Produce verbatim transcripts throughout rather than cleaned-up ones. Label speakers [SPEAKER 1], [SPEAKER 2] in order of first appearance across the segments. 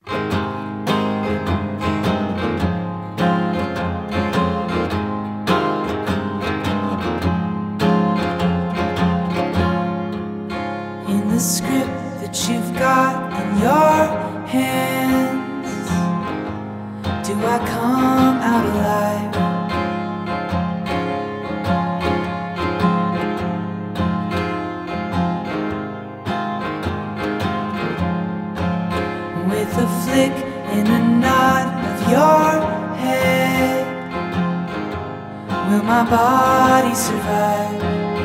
[SPEAKER 1] In the script that you've got in your hands, do I come out alive? With a flick and a nod of your head, will my body survive?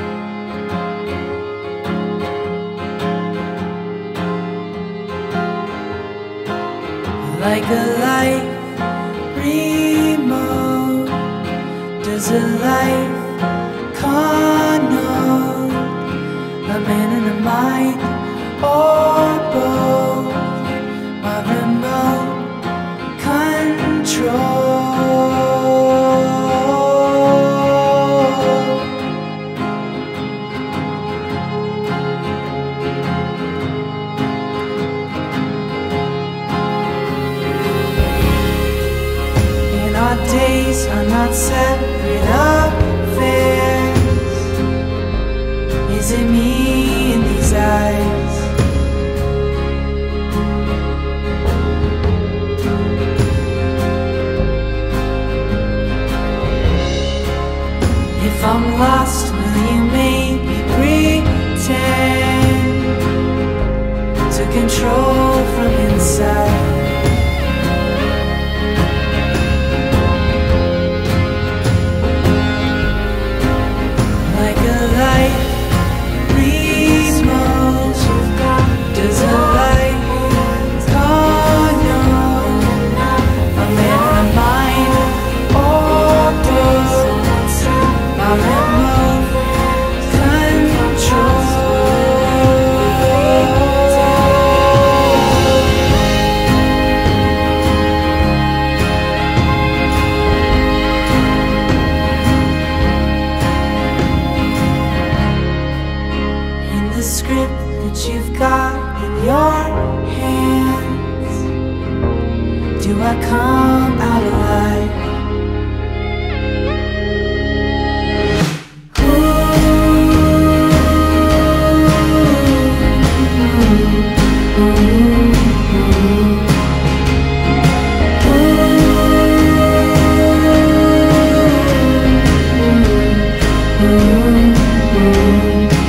[SPEAKER 1] Like a life remote, does a life connote a man and a mind, or both? My remote control. Our days are not separate affairs. Is it me in these eyes? If I'm lost, will you maybe pretend to control from inside? You've got in your hands, do I come out alive? Ooh.